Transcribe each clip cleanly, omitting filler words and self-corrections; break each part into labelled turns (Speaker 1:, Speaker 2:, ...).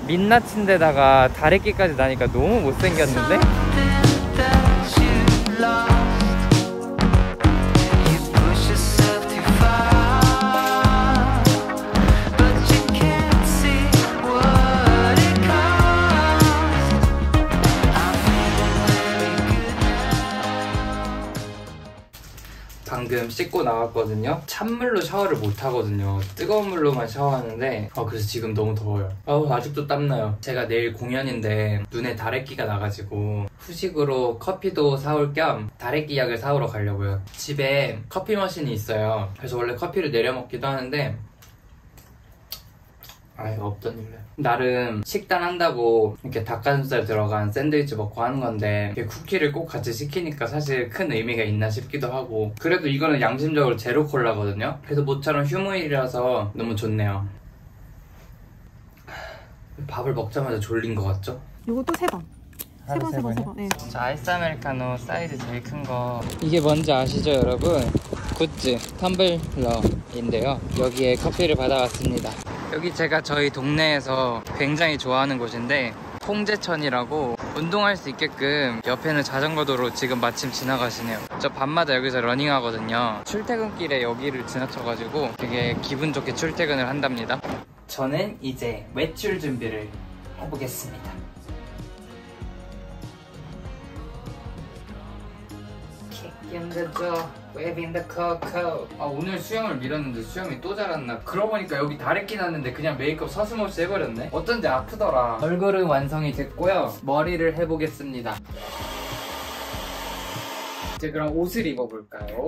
Speaker 1: 민낯인데다가 다래끼까지 나니까 너무 못생겼는데? 방금 씻고 나왔거든요. 찬물로 샤워를 못 하거든요. 뜨거운 물로만 샤워하는데 그래서 지금 너무 더워요. 아직도 땀나요. 제가 내일 공연인데 눈에 다래끼가 나가지고 후식으로 커피도 사올 겸 다래끼 약을 사오러 가려고요. 집에 커피 머신이 있어요. 그래서 원래 커피를 내려 먹기도 하는데 없던 일래. 나름 식단 한다고 이렇게 닭가슴살 들어간 샌드위치 먹고 하는 건데 쿠키를 꼭 같이 시키니까 사실 큰 의미가 있나 싶기도 하고, 그래도 이거는 양심적으로 제로 콜라거든요. 그래서 모처럼 휴무일이라서 너무 좋네요. 밥을 먹자마자 졸린 것 같죠?
Speaker 2: 요것도 3번. 세 번. 네.
Speaker 1: 자, 아이스 아메리카노 사이즈 제일 큰 거. 이게 뭔지 아시죠, 여러분? 굿즈 텀블러인데요. 여기에 커피를 받아왔습니다. 여기 제가 저희 동네에서 굉장히 좋아하는 곳인데 홍제천이라고 운동할 수 있게끔 옆에는 자전거 도로 지금 마침 지나가시네요. 저 밤마다 여기서 러닝하거든요. 출퇴근길에 여기를 지나쳐가지고 되게 기분 좋게 출퇴근을 한답니다. 저는 이제 외출 준비를 해보겠습니다. 힘들죠? Wave in the coco. 오늘 수염을 밀었는데 수염이 또 자랐나? 그러고 보니까 여기 다래끼 났는데 그냥 메이크업 서슴없이 해버렸네? 어쩐지 아프더라. 얼굴은 완성이 됐고요. 머리를 해보겠습니다. 이제 그럼 옷을 입어볼까요?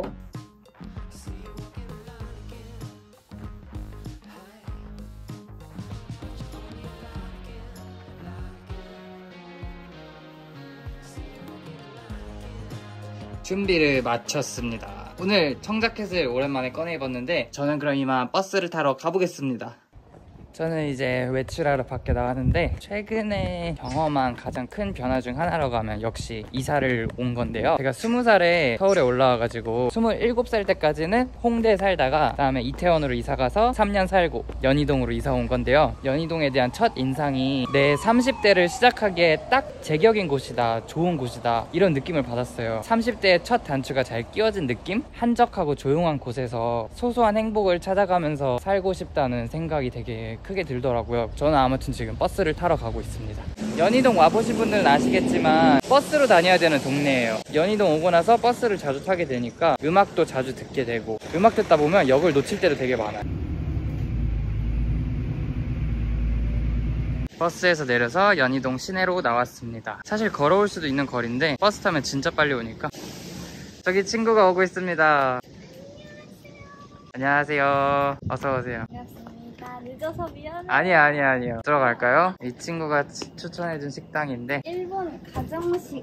Speaker 1: 준비를 마쳤습니다. 오늘 청자켓을 오랜만에 꺼내 입었는데 저는 그럼 이만 버스를 타러 가보겠습니다. 저는 이제 외출하러 밖에 나왔는데 최근에 경험한 가장 큰 변화 중 하나라고 하면 역시 이사를 온 건데요. 제가 20살에 서울에 올라와가지고 27살 때까지는 홍대에 살다가 그 다음에 이태원으로 이사가서 3년 살고 연희동으로 이사 온 건데요. 연희동에 대한 첫 인상이 내 30대를 시작하기에 딱 제격인 곳이다, 좋은 곳이다, 이런 느낌을 받았어요. 30대의 첫 단추가 잘 끼워진 느낌? 한적하고 조용한 곳에서 소소한 행복을 찾아가면서 살고 싶다는 생각이 되게 크게 들더라고요. 저는 아무튼 지금 버스를 타러 가고 있습니다. 연희동 와보신 분들은 아시겠지만 버스로 다녀야 되는 동네예요. 연희동 오고 나서 버스를 자주 타게 되니까 음악도 자주 듣게 되고, 음악 듣다 보면 역을 놓칠 때도 되게 많아요. 버스에서 내려서 연희동 시내로 나왔습니다. 사실 걸어올 수도 있는 거리인데 버스 타면 진짜 빨리 오니까. 저기 친구가 오고 있습니다. 안녕하세요. 어서오세요.
Speaker 2: 늦어서 미안해.
Speaker 1: 아니요. 들어갈까요? 이 친구가 추천해준 식당인데
Speaker 2: 일본 가정식.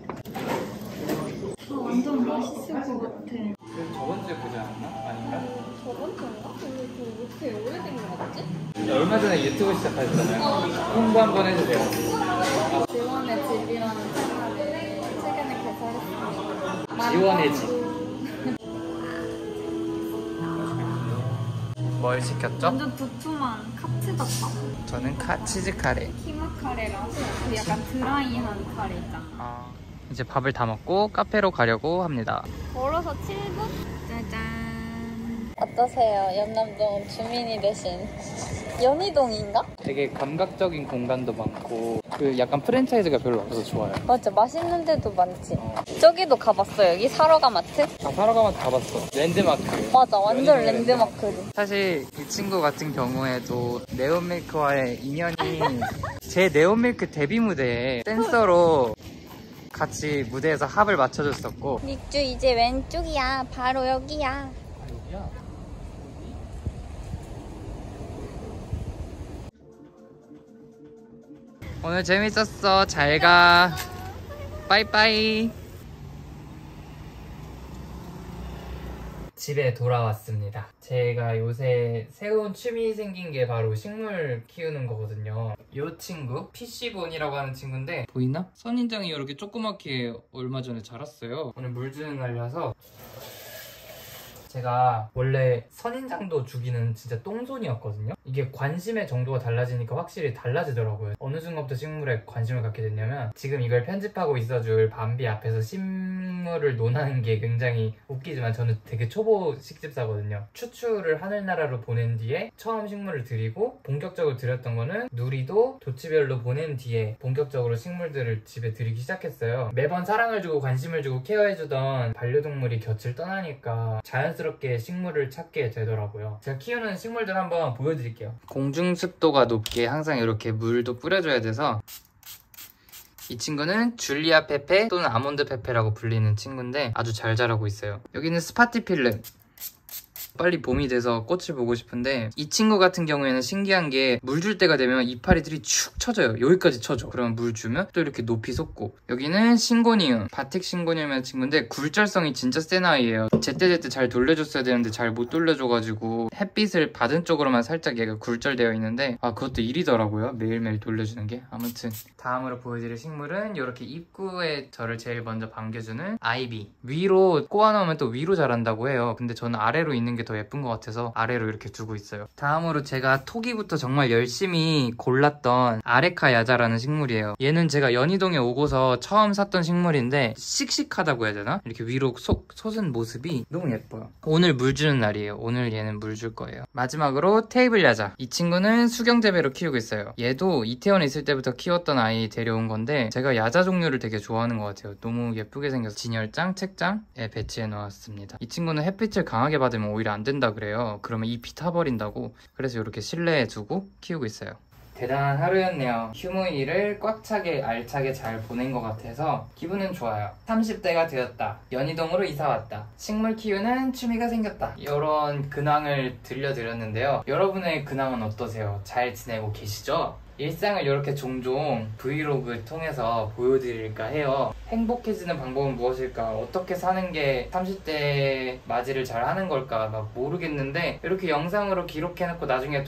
Speaker 2: 완전 맛있을 것 같아.
Speaker 1: 저번 주에 보지 않았나? 아닌가?
Speaker 2: 저번 주인가? 근데 왜 이렇게 오래된 것 같지?
Speaker 1: 얼마 전에 유튜브 시작하셨잖아요. 홍보 한번 해주세요.
Speaker 2: 지원의 집이라는 채널을 최근에 개설했습니다.
Speaker 1: 지원의 집. 뭘 시켰죠?
Speaker 2: 완전 두툼한 카츠덮밥.
Speaker 1: 저는 치즈 카레.
Speaker 2: 키마 카레라고 그 약간 드라이한 카레 있잖아.
Speaker 1: 이제 밥을 다 먹고 카페로 가려고 합니다.
Speaker 2: 걸어서 7분? 짜잔. 어떠세요? 연남동 주민이 되신. 연희동인가?
Speaker 1: 되게 감각적인 공간도 많고 그 약간 프랜차이즈가 별로 없어서 좋아요.
Speaker 2: 맞아, 맛있는 데도 많지. 저기도 가봤어. 여기 사러가마트?
Speaker 1: 사러가마트 가봤어. 랜드마크.
Speaker 2: 맞아, 완전 랜드마크지.
Speaker 1: 사실 이 친구 같은 경우에도 네온밀크와의 인연이 제 네온밀크 데뷔 무대에 댄서로 같이 무대에서 합을 맞춰줬었고.
Speaker 2: 닉주 이제 왼쪽이야. 바로 여기야.
Speaker 1: 여기야? 오늘 재밌었어. 잘 가. 빠이빠이. 집에 돌아왔습니다. 제가 요새 새로운 취미 생긴 게 바로 식물 키우는 거거든요. 이 친구 PC본이라고 하는 친구인데 보이나? 선인장이 이렇게 조그맣게 얼마 전에 자랐어요. 오늘 물 주는 날이라서 제가 원래 선인장도 주기는 진짜 똥손이었거든요. 이게 관심의 정도가 달라지니까 확실히 달라지더라고요. 어느 순간부터 식물에 관심을 갖게 됐냐면 지금 이걸 편집하고 있어줄 밤비 앞에서 식물을 논하는 게 굉장히 웃기지만 저는 되게 초보 식집사거든요. 추출을 하늘나라로 보낸 뒤에 처음 식물을 들이고 본격적으로 들였던 거는 누리도 도치별로 보낸 뒤에 본격적으로 식물들을 집에 들이기 시작했어요. 매번 사랑을 주고 관심을 주고 케어해주던 반려동물이 곁을 떠나니까 자연스럽게 식물을 찾게 되더라고요. 제가 키우는 식물들 한번 보여드릴게요. 공중습도가 높게 항상 이렇게 물도 뿌려줘야 돼서 이 친구는 줄리아 페페 또는 아몬드 페페라고 불리는 친구인데 아주 잘 자라고 있어요. 여기는 스파티필름. 빨리 봄이 돼서 꽃을 보고 싶은데 이 친구 같은 경우에는 신기한 게 물 줄 때가 되면 이파리들이 축 처져요. 여기까지 처져. 그러면 물 주면 또 이렇게 높이 솟고. 여기는 싱고니움, 바틱 싱고니움이라는 친구인데 굴절성이 진짜 센 아이예요. 제때제때 잘 돌려줬어야 되는데 잘 못 돌려줘가지고 햇빛을 받은 쪽으로만 살짝 얘가 굴절되어 있는데 그것도 일이더라고요. 매일매일 돌려주는 게. 아무튼 다음으로 보여드릴 식물은 이렇게 입구에 저를 제일 먼저 반겨주는 아이비. 위로 꼬아놓으면 또 위로 자란다고 해요. 근데 저는 아래로 있는 게 더 예쁜 것 같아서 아래로 이렇게 두고 있어요. 다음으로 제가 토기부터 정말 열심히 골랐던 아레카 야자라는 식물이에요. 얘는 제가 연희동에 오고서 처음 샀던 식물인데 씩씩하다고 해야 되나? 이렇게 위로 솟은 모습이 너무 예뻐요. 오늘 물 주는 날이에요. 오늘 얘는 물 줄 거예요. 마지막으로 테이블 야자. 이 친구는 수경재배로 키우고 있어요. 얘도 이태원에 있을 때부터 키웠던 아이 데려온 건데 제가 야자 종류를 되게 좋아하는 것 같아요. 너무 예쁘게 생겨서 진열장, 책장에 배치해 놓았습니다. 이 친구는 햇빛을 강하게 받으면 오히려 안 된다 그래요. 그러면 잎이 타버린다고. 그래서 이렇게 실내에 두고 키우고 있어요. 대단한 하루였네요. 휴무일을 꽉 차게 알차게 잘 보낸 것 같아서 기분은 좋아요. 30대가 되었다. 연희동으로 이사 왔다. 식물 키우는 취미가 생겼다. 이런 근황을 들려드렸는데요. 여러분의 근황은 어떠세요? 잘 지내고 계시죠? 일상을 이렇게 종종 브이로그 통해서 보여드릴까 해요. 행복해지는 방법은 무엇일까? 어떻게 사는 게 30대 맞이를 잘 하는 걸까? 막 모르겠는데 이렇게 영상으로 기록해놓고 나중에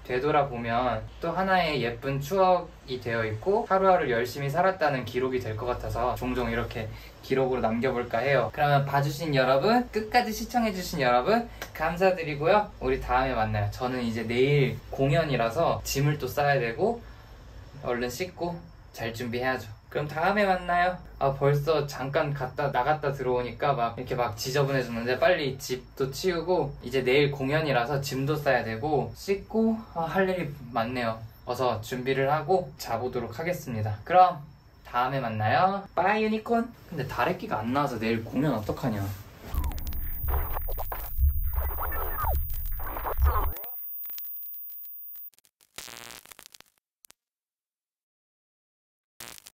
Speaker 1: 되돌아보면 또 하나의 예쁜 추억이 되어 있고 하루하루 열심히 살았다는 기록이 될 것 같아서 종종 이렇게 기록으로 남겨볼까 해요. 그러면 봐주신 여러분, 끝까지 시청해주신 여러분 감사드리고요. 우리 다음에 만나요. 저는 이제 내일 공연이라서 짐을 또 싸야 되고 얼른 씻고 잘 준비해야죠. 그럼 다음에 만나요. 벌써 잠깐 나갔다 들어오니까 막 이렇게 막 지저분해졌는데 빨리 집도 치우고 이제 내일 공연이라서 짐도 싸야 되고 씻고 할 일이 많네요. 어서 준비를 하고 자보도록 하겠습니다. 그럼 다음에 만나요. 빠이 유니콘. 근데 다래끼가 안 나와서 내일 공연 어떡하냐.